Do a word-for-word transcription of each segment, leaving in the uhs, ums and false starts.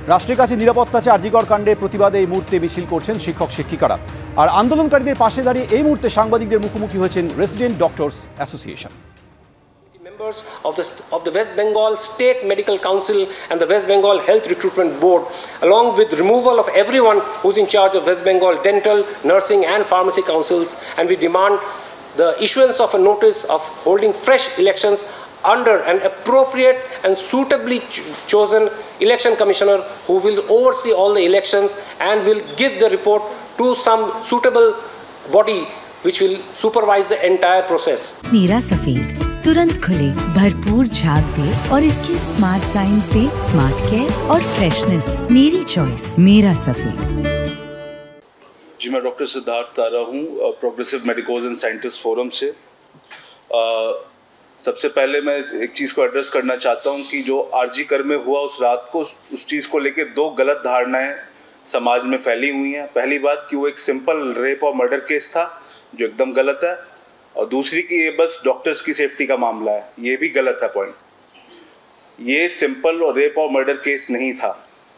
রাষ্ট্রের কাছে নিরাপত্তা চেয়ে আরজিকর কাণ্ডের প্রতিবাদে এই মুহূর্তে মিছিল করছেন শিক্ষক শিক্ষিকারা। আর আন্দোলনকারীদের পাশে দাঁড়িয়ে এই মুহূর্তে সাংবাদিকদের মুখোমুখি হয়েছেন resident doctors association. Members of the, of the West Bengal State Medical Council and the West Bengal Health Recruitment Board, along with removal of everyone who's in charge of West Bengal dental, nursing and pharmacy councils, and we demand the issuance of a notice of holding fresh elections under an appropriate and suitably ch chosen election commissioner who will oversee all the elections and will give the report to some suitable body which will supervise the entire process. मेरा सफेद तुरंत खुले, भरपूर झाग दे और इसकी smart science दे स्मार्ट केयर और फ्रेशनेस। मेरी चॉइस मेरा सफेद। जी मैं डॉक्टर सिद्धार्थ तारा हूँ, progressive medicos and scientist forum से। आ, सबसे पहले मैं एक चीज़ को एड्रेस करना चाहता हूँ कि जो आरजी कर में हुआ उस रात को, उस चीज़ को लेके दो गलत धारणाएं समाज में फैली हुई हैं। पहली बात कि वो एक सिंपल रेप और मर्डर केस था जो एकदम गलत है, और दूसरी कि ये बस डॉक्टर्स की सेफ्टी का मामला है, ये भी गलत है पॉइंट। ये सिंपल और रेप और मर्डर केस नहीं था,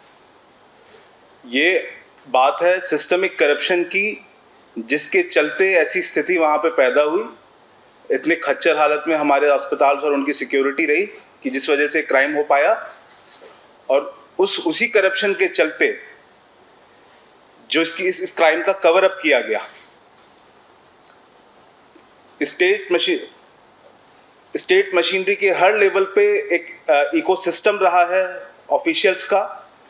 ये बात है सिस्टमिक करप्शन की, जिसके चलते ऐसी स्थिति वहाँ पे पैदा हुई। इतने खच्चर हालत में हमारे अस्पताल और उनकी सिक्योरिटी रही कि जिस वजह से क्राइम हो पाया, और उस उसी करप्शन के चलते जो इसकी इस, इस क्राइम का कवर अप किया गया। स्टेट मशीन स्टेट मशीनरी के हर लेवल पे एक इकोसिस्टम रहा है ऑफिशियल्स का,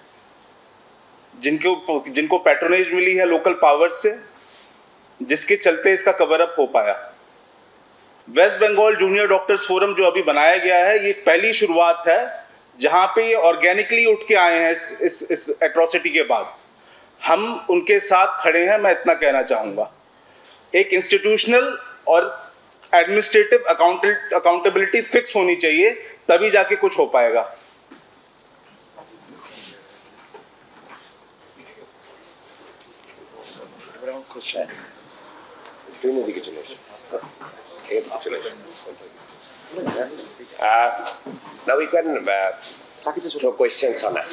जिनको जिनको पैट्रोनेज मिली है लोकल पावर से, जिसके चलते इसका कवर अप हो पाया। West Bengal junior doctors forum जो अभी बनाया गया है, ये पहली शुरुआत है जहां पे ये ऑर्गेनिकली उठ के आए हैं। इस इस, इस एट्रॉसिटी के बाद हम उनके साथ खड़े हैं, मैं इतना कहना चाहूँगा। एक इंस्टीट्यूशनल और एडमिनिस्ट्रेटिव अकाउंटेबिलिटी फिक्स होनी चाहिए, तभी जाके कुछ हो पाएगा। Uh, now we can uh, throw questions on us.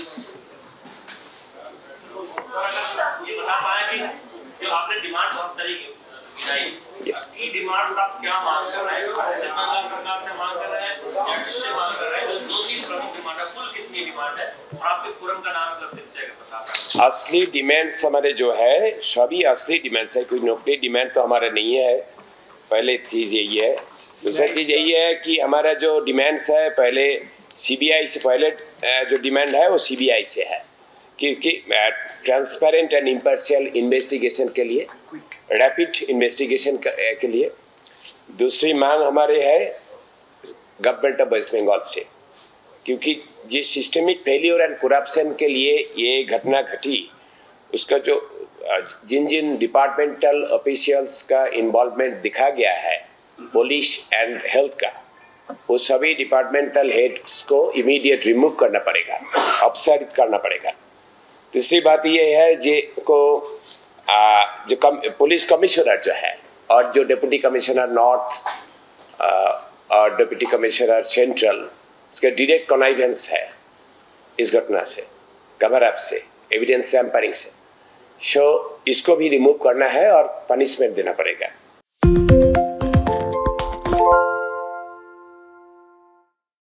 जो आपने डिमांड बहुत सारी गिनाई, Yes. ये डिमांड आप क्या मांग कर रहे हैं? बंगाल सरकार से मांग कर रहे हैं या किससे मांग कर रहे हैं? जो दो तीन प्रमुख डिमांड है, कुल कितनी डिमांड है? और आपके फोरम का नाम मतलब फिर से अगर बता पाएं। असली डिमांड्स हमारे जो है सभी असली डिमांड्स है, कोई नौकरी डिमांड तो हमारा नहीं है। पहले चीज़ यही है। दूसरी चीज़ यही है कि हमारा जो डिमांड्स है पहले सीबीआई से, पहले जो डिमांड है वो सीबीआई से है क्योंकि ट्रांसपेरेंट एंड इम्पार्शियल इन्वेस्टिगेशन के लिए, रैपिड इन्वेस्टिगेशन के लिए। दूसरी मांग हमारे है गवर्नमेंट ऑफ वेस्ट बंगाल से, क्योंकि जिस सिस्टमिक फेलियर एंड करप्शन के लिए ये घटना घटी, उसका जो जिन जिन डिपार्टमेंटल ऑफिशियल्स का इन्वॉल्वमेंट दिखा गया है, पुलिस एंड हेल्थ का, वो सभी डिपार्टमेंटल हेड्स को इमीडिएट रिमूव करना पड़ेगा, अपसारित करना पड़ेगा। तीसरी बात ये है जे को आ, जो कम, पुलिस कमिश्नर जो है और जो डिप्टी कमिश्नर नॉर्थ और डिप्टी कमिश्नर सेंट्रल, उसका डायरेक्ट कॉन्नाइवेंस है इस घटना से, कवर अप से, एविडेंस टैम्परिंग से। सो इसको भी रिमूव करना है और पनिशमेंट देना पड़ेगा।